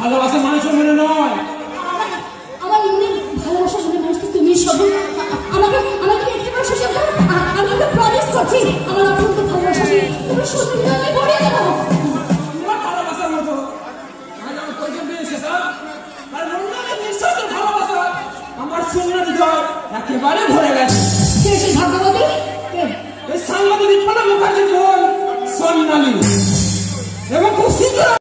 ভালোবাসা মানুষের মনে নয়। আমার মনের ভালোবাসা শুনে মানুষকে তুমি সব আমাকে আমাকে একটু সুযোগ দাও। আমি প্রমিস করছি আমার অত্যন্ত ভালোবাসা তুমি শুনবে।